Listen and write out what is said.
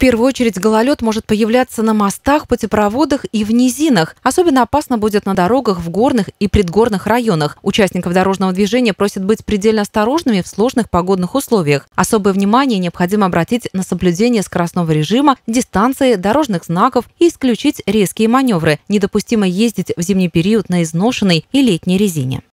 первую очередь гололед может появляться на мостах, путепроводах и в низинах. Особенно опасно будет на дорогах в горных и предгорных районах. Участников дорожного движения просят быть предельно осторожными в сложных погодных условиях. Особое внимание необходимо обратить на соблюдение скоростного режима, дистанции, дорожных знаков и исключить резкие маневры. Недопустимо ездить в зимний период на изношенной и летней резине.